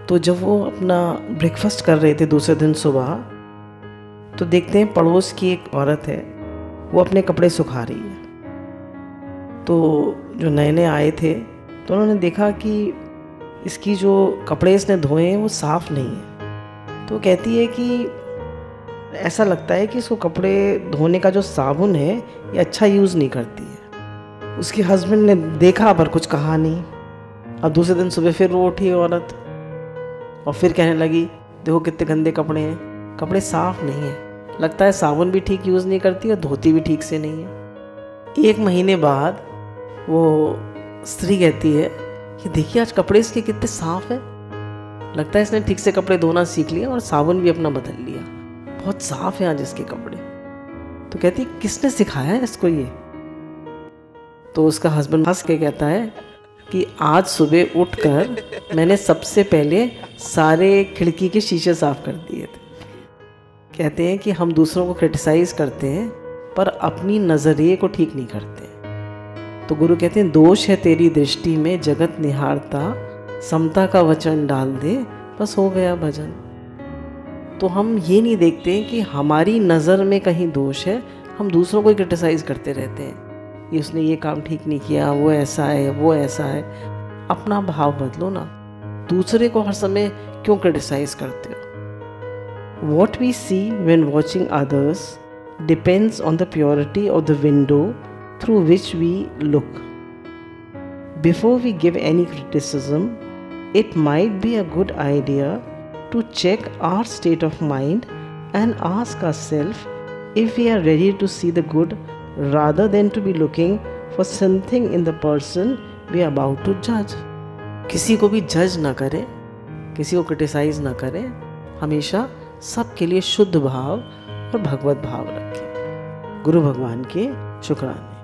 तो जब वो अपना ब्रेकफास्ट कर रहे थे दूसरे दिन सुबह, तो देखते हैं पड़ोस की एक औरत है, वो अपने कपड़े सुखा रही है। तो जो नए नए आए थे तो उन्होंने देखा कि इसकी जो कपड़े इसने धोए हैं वो साफ़ नहीं है। तो कहती है कि ऐसा लगता है कि इसको कपड़े धोने का जो साबुन है ये अच्छा यूज़ नहीं करती है। उसके हस्बैंड ने देखा पर कुछ कहा नहीं। अब दूसरे दिन सुबह फिर वो उठी औरत और फिर कहने लगी, देखो कितने गंदे कपड़े हैं, कपड़े साफ़ नहीं हैं, लगता है साबुन भी ठीक यूज़ नहीं करती और धोती भी ठीक से नहीं है। 1 महीने बाद वो स्त्री कहती है कि देखिए आज कपड़े इसके कितने साफ़ हैं, लगता है इसने ठीक से कपड़े धोना सीख लिया और साबुन भी अपना बदल लिया, बहुत साफ़ हैं आज इसके कपड़े। तो कहती है किसने सिखाया है इसको ये? तो उसका हस्बैंड हंस के कहता है कि आज सुबह उठकर मैंने सबसे पहले सारे खिड़की के शीशे साफ़ कर दिए थे। कहते हैं कि हम दूसरों को क्रिटिसाइज़ करते हैं पर अपनी नज़रिए को ठीक नहीं करते। तो गुरु कहते हैं दोष है तेरी दृष्टि में जगत निहारता, समता का वचन डाल दे बस हो गया भजन। तो हम ये नहीं देखते कि हमारी नज़र में कहीं दोष है, हम दूसरों को क्रिटिसाइज़ करते रहते हैं, ये उसने ये काम ठीक नहीं किया, वो ऐसा है, वो ऐसा है। अपना भाव बदलो ना, दूसरे को हर समय क्यों क्रिटिसाइज़ करते हो? What we see when watching others depends on the purity of the window through which we look. Before we give any criticism, it might be a good idea to check our state of mind and ask ourselves if we are ready to see the good rather than to be looking for something in the person we are about to judge. किसी को भी जज ना करें, किसी को criticise ना करें, हमेशा सबके लिए शुद्ध भाव और भगवत भाव रखें। गुरु भगवान के शुक्राने।